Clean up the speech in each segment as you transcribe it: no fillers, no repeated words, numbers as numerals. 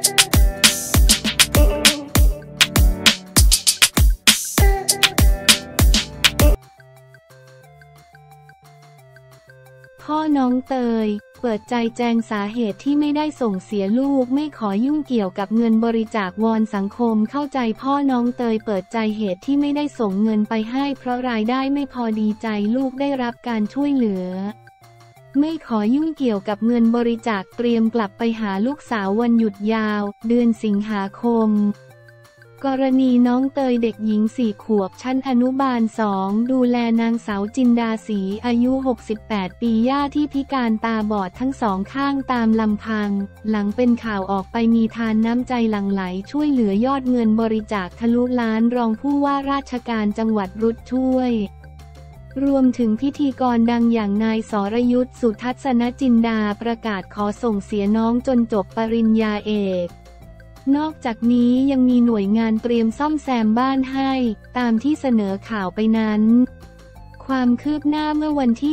พ่อน้องเตยเปิดใจแจงสาเหตุที่ไม่ได้ส่งเสียลูกไม่ขอยุ่งเกี่ยวกับเงินบริจาควอนสังคมเข้าใจพ่อน้องเตยเปิดใจเหตุที่ไม่ได้ส่งเงินไปให้เพราะรายได้ไม่พอดีใจลูกได้รับการช่วยเหลือไม่ขอยุ่งเกี่ยวกับเงินบริจาคเตรียมกลับไปหาลูกสาววันหยุดยาวเดือนสิงหาคมกรณีน้องเตยเด็กหญิง4 ขวบชั้นอนุบาล 2ดูแลนางสาวจินดาศรีอายุ68 ปีย่าที่พิการตาบอดทั้งสองข้างตามลำพังหลังเป็นข่าวออกไปมีทานน้ำใจหลั่งไหลช่วยเหลือยอดเงินบริจาคทะลุล้านรองผู้ว่าราชการจังหวัดรุดช่วยรวมถึงพิธีกรดังอย่างนายสรยุทธสุทัศนจินดาประกาศขอส่งเสียน้องจนจบปริญญาเอกนอกจากนี้ยังมีหน่วยงานเตรียมซ่อมแซมบ้านให้ตามที่เสนอข่าวไปนั้นความคืบหน้าเมื่อวันที่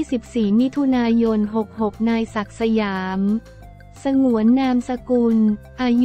14 มิถุนายน 66นายศักดิ์สยามสงวนนามสกุลอายุ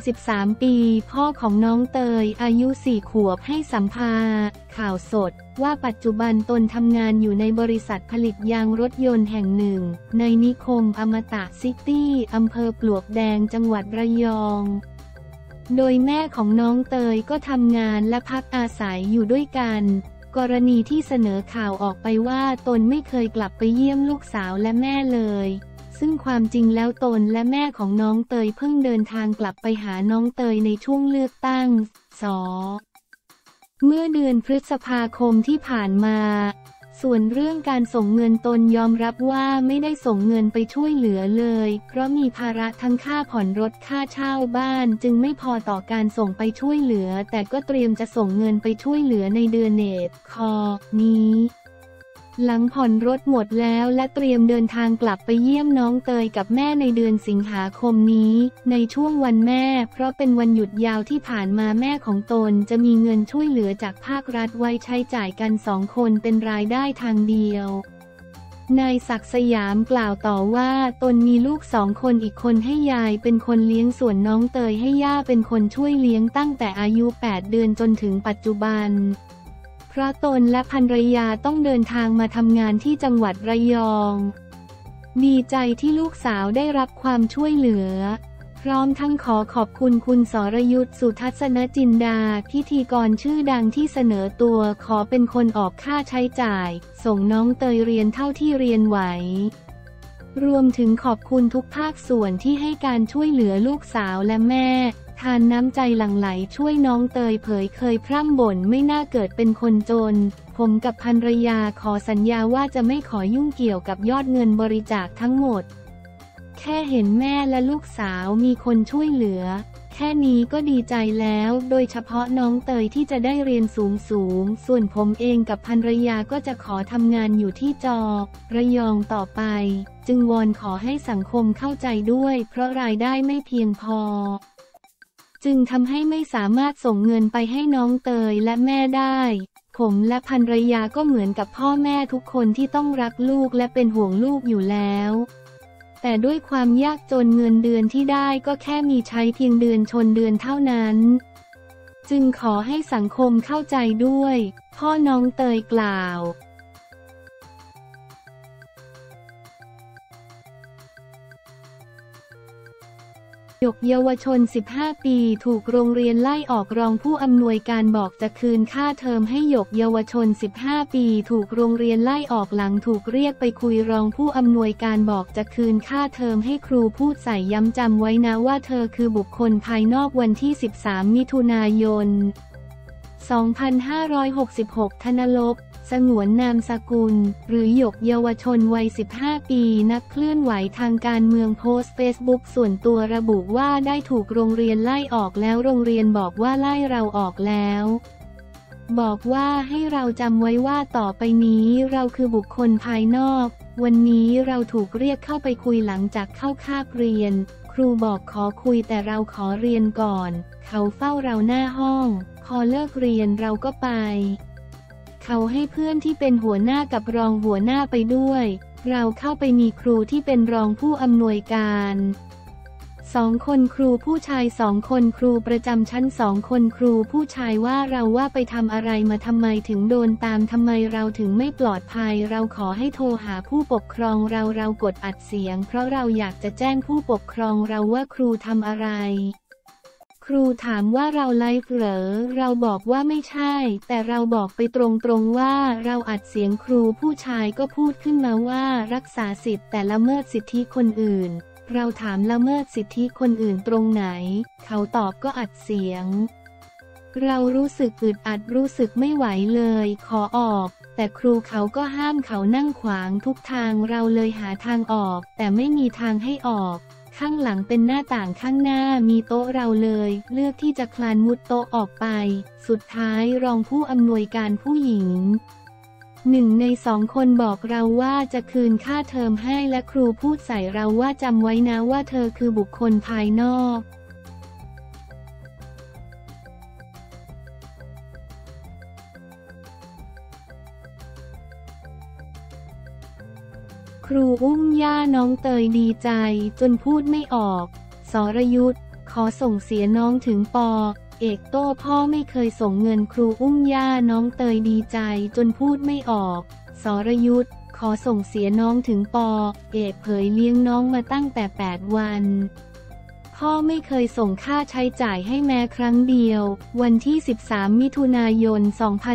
33 ปีพ่อของน้องเตยอายุ4 ขวบให้สัมภาษณ์ข่าวสดว่าปัจจุบันตนทำงานอยู่ในบริษัทผลิตยางรถยนต์แห่งหนึ่งในนิคมอมตะซิตี้อำเภอปลวกแดงจังหวัดระยองโดยแม่ของน้องเตยก็ทำงานและพักอาศัยอยู่ด้วยกันกรณีที่เสนอข่าวออกไปว่าตนไม่เคยกลับไปเยี่ยมลูกสาวและแม่เลยซึ่งความจริงแล้วตนและแม่ของน้องเตยเพิ่งเดินทางกลับไปหาน้องเตยในช่วงเลือกตั้งส.เมื่อเดือนพฤษภาคมที่ผ่านมาส่วนเรื่องการส่งเงินตนยอมรับว่าไม่ได้ส่งเงินไปช่วยเหลือเลยเพราะมีภาระทั้งค่าผ่อนรถค่าเช่าบ้านจึงไม่พอต่อการส่งไปช่วยเหลือแต่ก็เตรียมจะส่งเงินไปช่วยเหลือในเดือนเนตคอนี้หลังผ่อนรถหมดแล้วและเตรียมเดินทางกลับไปเยี่ยมน้องเตยกับแม่ในเดือนสิงหาคมนี้ในช่วงวันแม่เพราะเป็นวันหยุดยาวที่ผ่านมาแม่ของตนจะมีเงินช่วยเหลือจากภาครัฐไว้ใช้จ่ายกัน2 คนเป็นรายได้ทางเดียวนายศักดิ์สยามกล่าวต่อว่าตนมีลูก2 คนอีกคนให้ยายเป็นคนเลี้ยงส่วนน้องเตยให้ย่าเป็นคนช่วยเลี้ยงตั้งแต่อายุ8 เดือนจนถึงปัจจุบันเพราะตนและภรรยาต้องเดินทางมาทำงานที่จังหวัดระยองดีใจที่ลูกสาวได้รับความช่วยเหลือพร้อมทั้งขอขอบคุณคุณสรยุทธสุทัศนจินดาพิธีกรชื่อดังที่เสนอตัวขอเป็นคนออกค่าใช้จ่ายส่งน้องเตยเรียนเท่าที่เรียนไหวรวมถึงขอบคุณทุกภาคส่วนที่ให้การช่วยเหลือลูกสาวและแม่ทานน้ำใจหลั่งไหลช่วยน้องเตยเผยเคยพร่ำบ่นไม่น่าเกิดเป็นคนจนผมกับภรรยาขอสัญญาว่าจะไม่ขอยุ่งเกี่ยวกับยอดเงินบริจาคทั้งหมดแค่เห็นแม่และลูกสาวมีคนช่วยเหลือแค่นี้ก็ดีใจแล้วโดยเฉพาะน้องเตยที่จะได้เรียนสูงส่วนผมเองกับภรรยาก็จะขอทำงานอยู่ที่ระยองต่อไปจึงวอนขอให้สังคมเข้าใจด้วยเพราะรายได้ไม่เพียงพอจึงทำให้ไม่สามารถส่งเงินไปให้น้องเตยและแม่ได้ผมและภรรยาก็เหมือนกับพ่อแม่ทุกคนที่ต้องรักลูกและเป็นห่วงลูกอยู่แล้วแต่ด้วยความยากจนเงินเดือนที่ได้ก็แค่มีใช้เพียงเดือนชนเดือนเท่านั้นจึงขอให้สังคมเข้าใจด้วยพ่อน้องเตยกล่าวหยกเยาวชน15 ปีถูกโรงเรียนไล่ออกรองผู้อำนวยการบอกจะคืนค่าเทอมให้หยกเยาวชน15 ปีถูกโรงเรียนไล่ออกหลังถูกเรียกไปคุยรองผู้อำนวยการบอกจะคืนค่าเทอมให้ครูพูดใส่ย้ำจำไว้นะว่าเธอคือบุคคลภายนอกวันที่13 มิถุนายน 2566 ธนลบสงวนนามสกุลหรือหยกเยาวชนวัย15 ปีนักเคลื่อนไหวทางการเมืองโพสต์เฟซบุ๊กส่วนตัวระบุว่าได้ถูกโรงเรียนไล่ออกแล้วโรงเรียนบอกว่าไล่เราออกแล้วบอกว่าให้เราจำไว้ว่าต่อไปนี้เราคือบุคคลภายนอกวันนี้เราถูกเรียกเข้าไปคุยหลังจากเข้าคาบเรียนครูบอกขอคุยแต่เราขอเรียนก่อนเขาเฝ้าเราหน้าห้องพอเลิกเรียนเราก็ไปเขาให้เพื่อนที่เป็นหัวหน้ากับรองหัวหน้าไปด้วยเราเข้าไปมีครูที่เป็นรองผู้อำนวยการ 2 คนครูผู้ชาย2 คนครูประจำชั้น2 คนครูผู้ชายว่าเราว่าไปทำอะไรมาทำไมถึงโดนตามทำไมเราถึงไม่ปลอดภัยเราขอให้โทรหาผู้ปกครองเรากดอัดเสียงเพราะเราอยากจะแจ้งผู้ปกครองเราว่าครูทำอะไรครูถามว่าเราไลฟ์เหรอเราบอกว่าไม่ใช่แต่เราบอกไปตรงๆว่าเราอัดเสียงครูผู้ชายก็พูดขึ้นมาว่ารักษาสิทธิ์แต่ละเมิดสิทธิคนอื่นเราถามละเมิดสิทธิคนอื่นตรงไหนเขาตอบก็อัดเสียงเรารู้สึกอึดอัดรู้สึกไม่ไหวเลยขอออกแต่ครูเขาก็ห้ามเขานั่งขวางทุกทางเราเลยหาทางออกแต่ไม่มีทางให้ออกข้างหลังเป็นหน้าต่างข้างหน้ามีโต๊ะเราเลยเลือกที่จะคลานมุดโต๊ะออกไปสุดท้ายรองผู้อำนวยการผู้หญิง1 ใน 2 คนบอกเราว่าจะคืนค่าเทอมให้และครูพูดใส่เราว่าจำไว้นะว่าเธอคือบุคคลภายนอกครูอุ้มย่าน้องเตยดีใจจนพูดไม่ออกสรยุทธขอส่งเสียน้องถึงป.เอกโต้พ่อไม่เคยส่งเงินครูอุ้มย่าน้องเตยดีใจจนพูดไม่ออกสรยุทธขอส่งเสียน้องถึงป.เอกเผยเลี้ยงน้องมาตั้งแต่8 วันพ่อไม่เคยส่งค่าใช้จ่ายให้แม้ครั้งเดียววันที่13 มิถุนายน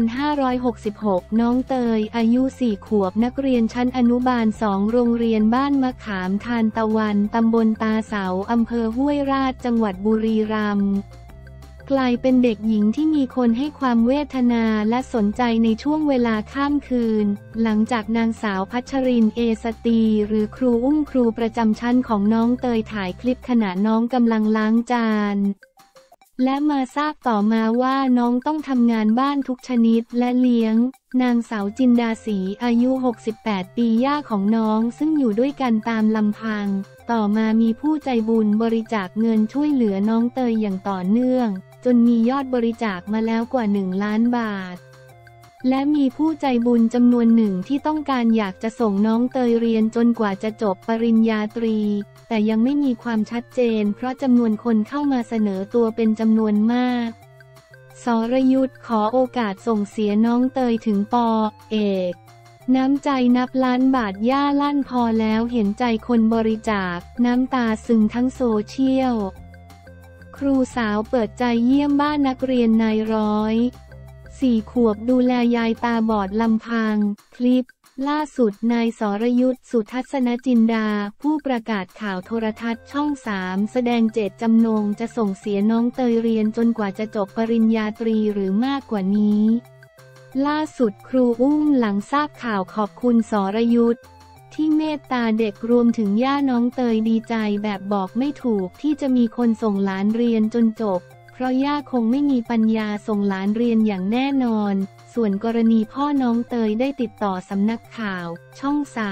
2566น้องเตยอายุ4 ขวบนักเรียนชั้นอนุบาล 2โรงเรียนบ้านมะขามทานตะวันตำบลตาเสาอำเภอห้วยราชจังหวัดบุรีรัมย์กลายเป็นเด็กหญิงที่มีคนให้ความเวทนาและสนใจในช่วงเวลาข้ามคืนหลังจากนางสาวพัชรินเอสตีหรือครูอุ้มครูประจำชั้นของน้องเตยถ่ายคลิปขณะน้องกำลังล้างจานและมาทราบต่อมาว่าน้องต้องทำงานบ้านทุกชนิดและเลี้ยงนางสาวจินดาศรีอายุ68 ปีย่าของน้องซึ่งอยู่ด้วยกันตามลำพังต่อมามีผู้ใจบุญบริจาคเงินช่วยเหลือน้องเตยอย่างต่อเนื่องจนมียอดบริจาคมาแล้วกว่า1 ล้านบาทและมีผู้ใจบุญจำนวนหนึ่งที่ต้องการอยากจะส่งน้องเตยเรียนจนกว่าจะจบปริญญาตรีแต่ยังไม่มีความชัดเจนเพราะจำนวนคนเข้ามาเสนอตัวเป็นจำนวนมากสรยุทธขอโอกาสส่งเสียน้องเตยถึงป.เอกน้ำใจนับล้านบาทย่าลั่นพอแล้วเห็นใจคนบริจาคน้ำตาซึมทั้งโซเชียลครูสาวเปิดใจเยี่ยมบ้านนักเรียนนาย4 ขวบดูแลยายตาบอดลำพังคลิปล่าสุดนายสรยุทธสุทัศนจินดาผู้ประกาศข่าวโทรทัศน์ช่อง 3แสดงเจตจำนงจะส่งเสียน้องเตยเรียนจนกว่าจะจบปริญญาตรีหรือมากกว่านี้ล่าสุดครูอุ้มหลังทราบข่าวขอบคุณสรยุทธที่เมตตาเด็กรวมถึงย่าน้องเตยดีใจแบบบอกไม่ถูกที่จะมีคนส่งหลานเรียนจนจบเพราะย่าคงไม่มีปัญญาส่งหลานเรียนอย่างแน่นอนส่วนกรณีพ่อน้องเตยได้ติดต่อสำนักข่าวช่อง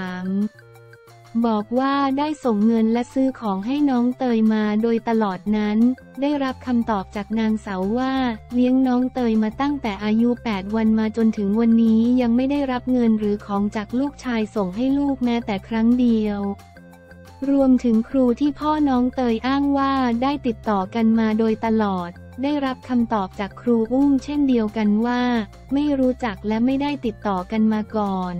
3บอกว่าได้ส่งเงินและซื้อของให้น้องเตยมาโดยตลอดนั้นได้รับคำตอบจากนางสาวว่าเลี้ยงน้องเตยมาตั้งแต่อายุ8 วันมาจนถึงวันนี้ยังไม่ได้รับเงินหรือของจากลูกชายส่งให้ลูกแม้แต่ครั้งเดียวรวมถึงครูที่พ่อน้องเตยอ้างว่าได้ติดต่อกันมาโดยตลอดได้รับคำตอบจากครูอุ้มเช่นเดียวกันว่าไม่รู้จักและไม่ได้ติดต่อกันมาก่อน